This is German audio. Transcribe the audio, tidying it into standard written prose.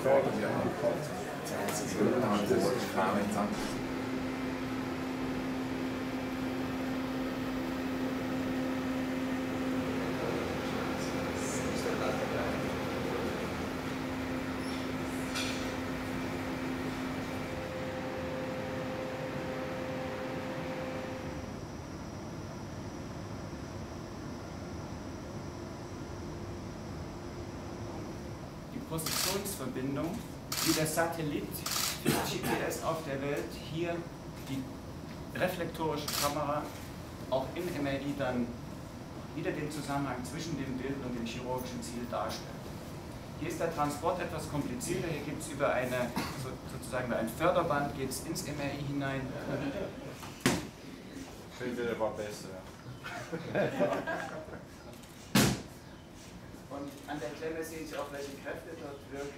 Positionsverbindung, wie der Satellit für GPS auf der Welt hier die reflektorische Kamera auch im MRI dann wieder den Zusammenhang zwischen dem Bild und dem chirurgischen Ziel darstellt. Hier ist der Transport etwas komplizierter, hier gibt es über sozusagen über ein Förderband geht es ins MRI hinein. Wieder war besser. Und an der Klemme sehen Sie auch, welche Kräfte dort wirken.